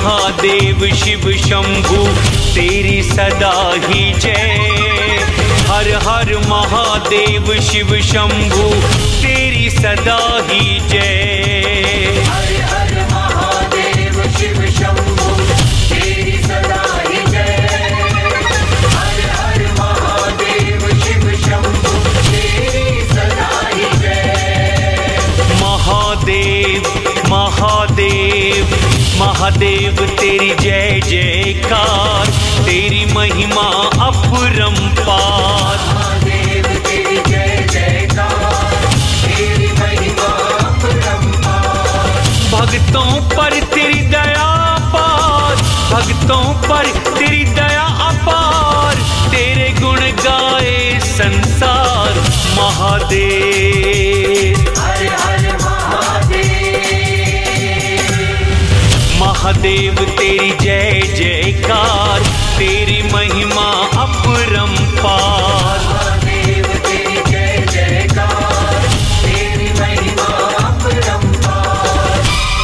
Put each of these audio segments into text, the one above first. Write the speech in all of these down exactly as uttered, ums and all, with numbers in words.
महादेव शिव शंभु तेरी सदा ही जय। हर हर महादेव शिव शंभु तेरी सदा ही जय। हर हर महादेव शिव शंभु तेरी सदा ही जय। हर हर महादेव शिव शंभु तेरी सदा ही जय। महादेव महादेव महादेव तेरी जय जयकार, तेरी महिमा अपरंपार। महादेव तेरी जय जयकार, तेरी महिमा अपरंपार। भक्तों पर तेरी दया अपार, भक्तों पर तेरी दया अपार, तेरे गुण गाए संसार। महादेव हर हर महादेव। महादेव तेरी जय जयकार, तेरी महिमा अपरंपार। महादेव तेरी जय जयकार, तेरी महिमा अपरंपार।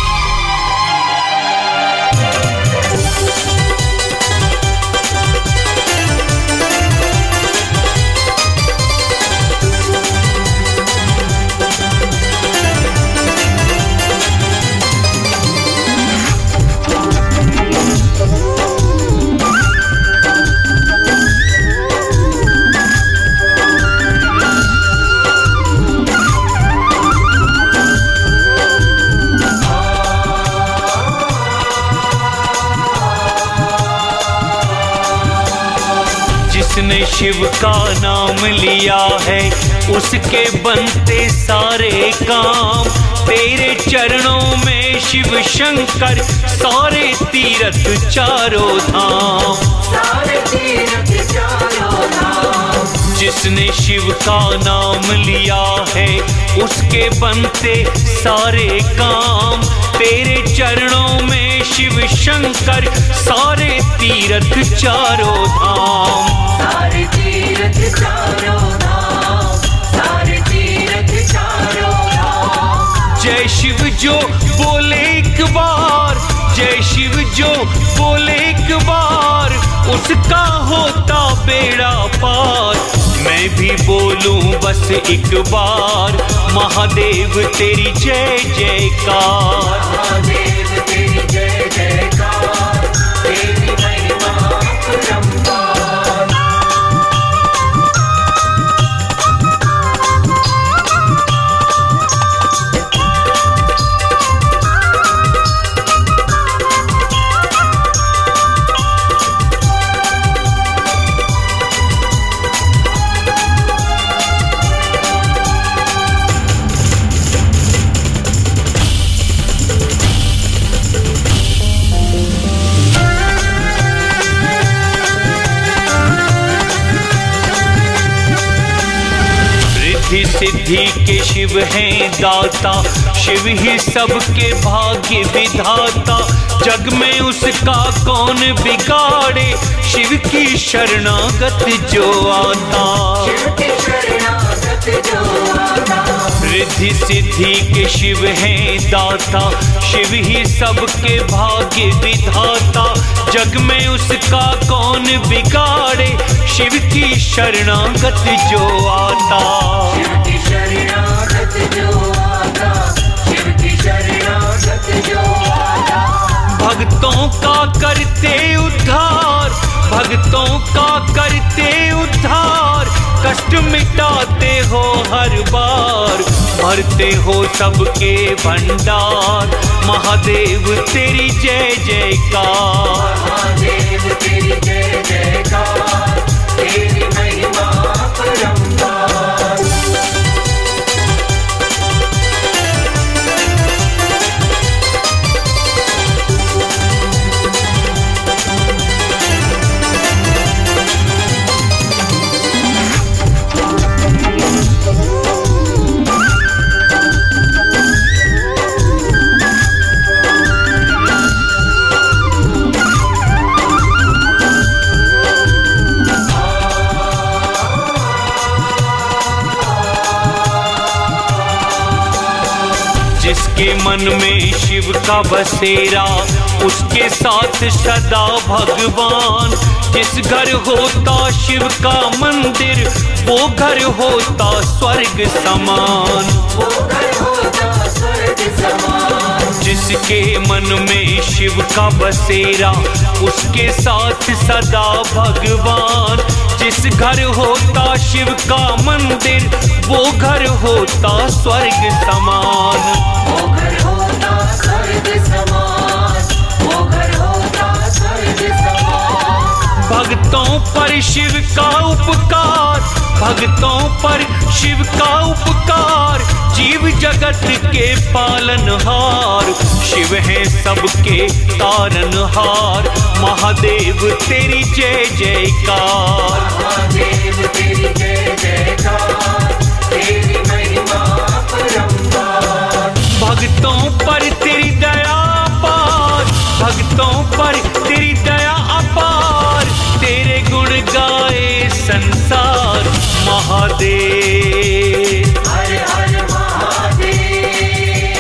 जिसने शिव का नाम लिया है उसके बनते सारे काम। तेरे चरणों में शिव शंकर सारे तीरथ चारों धाम। सारे तीरथ चारों धाम। जिसने शिव का नाम लिया है उसके बनते सारे काम। तेरे चरणों में शिव शंकर सारे तीरथ चारों धाम। सारे तीरथ चारों धाम। सारे तीरथ चारों धाम। जय शिव जो बोले एक बार, जय शिव जो बोले एक बार, उसका होता बेड़ा पार। मैं भी बोलूं बस एक बार, महादेव तेरी जय जयकार। महादेव तेरी जय जयकार, तेरी महिमा अपरंपार। रिद्धि सिद्धि के शिव हैं दाता, शिव ही सबके भाग्य विधाता। जग में उसका कौन बिगाड़े, शिव की शरणागत जो आता। शिव की शरणागत जो आता। रिद्धि सिद्धि के शिव हैं दाता, शिव ही सबके भाग्य विधाता। जग में उसका कौन बिगाड़े, शिव की शरणागत जो आता। शिव की शरणागत जो आता। शिव की शरणागत जो आता। भक्तों का करते उद्धार, भक्तों का करते उद्धार। कष्ट मिटाते हो हर बार, भरते हो सबके भंडार। महादेव तेरी जय जयकार। महादेव तेरी जय जयकार, तेरी महिमा अपरंपार। मन में शिव का बसेरा, उसके साथ सदा भगवान। जिस घर होता शिव का मंदिर, वो घर होता स्वर्ग समान। वो घर होता स्वर्ग समान। जिसके मन में शिव का बसेरा, उसके साथ सदा भगवान। जिस घर होता शिव का मंदिर, वो घर होता स्वर्ग समान। वो घर होता स्वर्ग समान। वो घर होता स्वर्ग समान। भक्तों पर शिव का उपकार, भक्तों पर शिव का उपकार। जीव जगत के पालनहार, शिव है सबके तारनहार। महादेव तेरी जय जयकार। महादेव तेरी जय जयकार। तेरी महिमा अपरंपार। भक्तों पर तेरी दया अपार, भक्तों पर तेरी दया अपार। तेरे गुण गाए संसार। महादेव हर हर महादेव।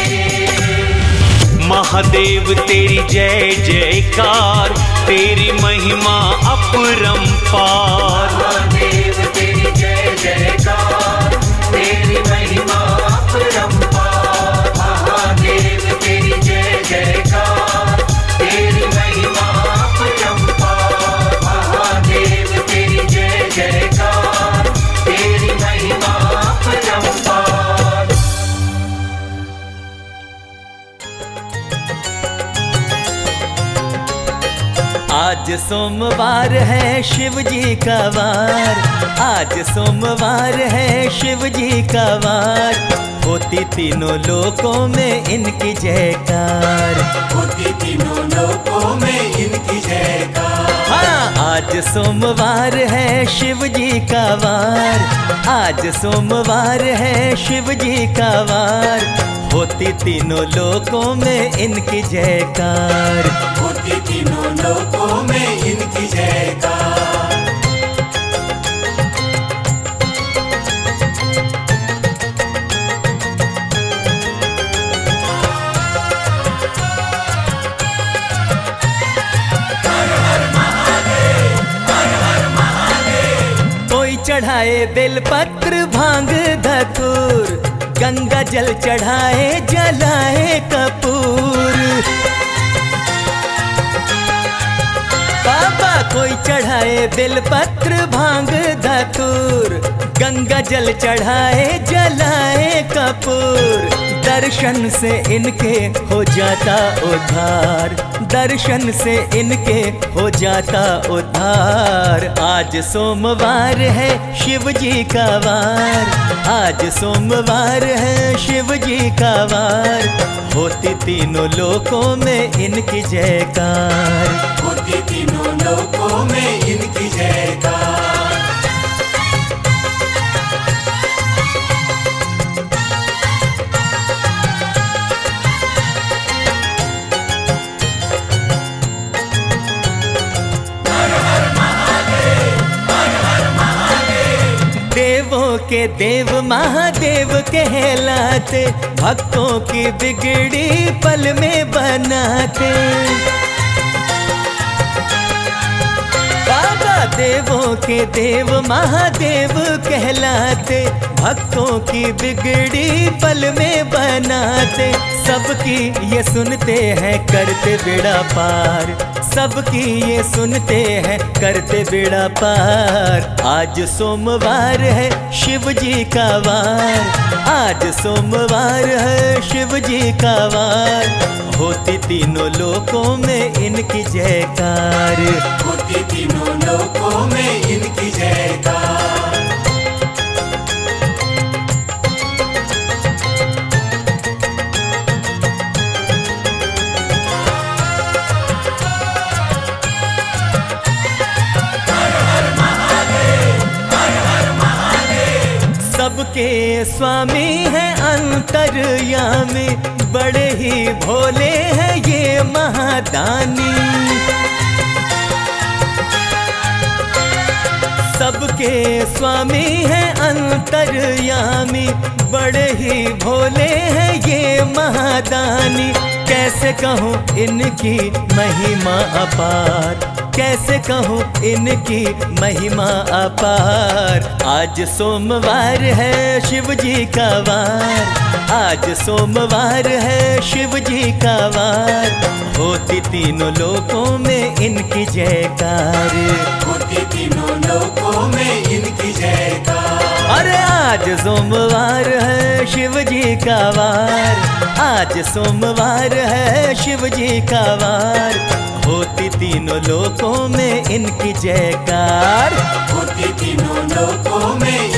महादेव तेरी जय जयकार। तेरी महिमा अपरंपार। महादेव तेरी जय जयकार। तेरी महिमा अपरंपार। महादेव तेरी जय जयकार। तेरी महिमा अपरंपार। महादेव तेरी जय जयकार। तेरी महिमा अपरंपार। आज सोमवार है शिव जी का वार। आज सोमवार है शिव जी का वार। होती तीनों लोकों में इनकी जयकार। होती तीनों लोकों में इनकी जयकार। हाँ, आज सोमवार है शिव जी का वार। आज सोमवार है शिव जी का वार। होती तीनों लोकों में इनकी जयकार। होती तीनों लोकों में इनकी जयकार। चढ़ाए बेलपत्र भांग धतूर। गंगा जल चढ़ाए जलाए कपूर। बाबा कोई चढ़ाए बेलपत्र भांग धतूर। गंगा जल चढ़ाए जलाए कपूर। दर्शन से इनके हो जाता उद्धार। दर्शन से इनके हो जाता उद्धार। आज सोमवार है शिव जी का वार। आज सोमवार है शिव जी का वार। होती तीनों लोकों में इनकी जयकार। होती तीनों लोकों में इनकी जयकार। देवों के देव महादेव कहलाते। भक्तों की बिगड़ी पल में बनाते। बाबा देवों के देव महादेव कहलाते। भक्तों की बिगड़ी पल में बनाते। सबकी ये सुनते हैं करते बेड़ा पार। सबकी ये सुनते हैं करते बेड़ा पार। आज सोमवार है शिव जी का वार। आज सोमवार है शिव जी का वार। होती तीनों लोकों में इनकी जयकार। होती तीनों लोकों में इनकी जयकार। सबके स्वामी हैं अंतर्यामी। बड़े ही भोले हैं ये महादानी। सबके स्वामी हैं अंतर्यामी, बड़े ही भोले हैं ये महादानी। कैसे कहूँ इनकी महिमा अपार, कैसे कहूँ इनकी महिमा अपार। आज सोमवार है शिव जी का वार, आज सोमवार है शिव जी का वार। होती तीनों लोकों में इनकी जयकार, होती तीनों लोकों में इनकी जयकार। अरे आज सोमवार है शिव जी का वार, आज सोमवार है शिव जी का वार। होती तीनों लोकों में इनकी जयकार, होती तीनों लोकों में